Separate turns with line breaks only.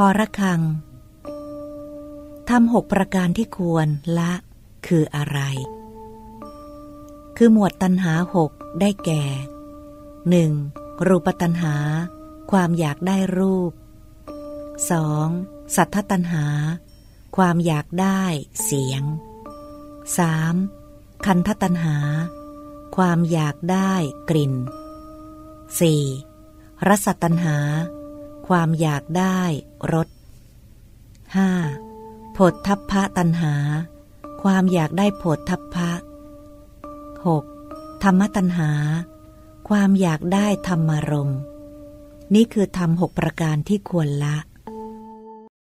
อระฆังทำ6ประการที่ควรละคืออะไรคือหมวดตัณหา6ได้แก่ 1. รูปตัณหาความอยากได้รูป 2. สัทธตัณหาความอยากได้เสียง 3. คันธตัณหาความอยากได้กลิ่น 4. รสตัณหาความอยากได้รส 5. โผฏฐัพพะตัณหาความอยากได้โผฏฐัพพะ 6. ธรรมตัณหาความอยากได้ธรรมารมณ์นี่คือธรรม6ประการที่ควรละ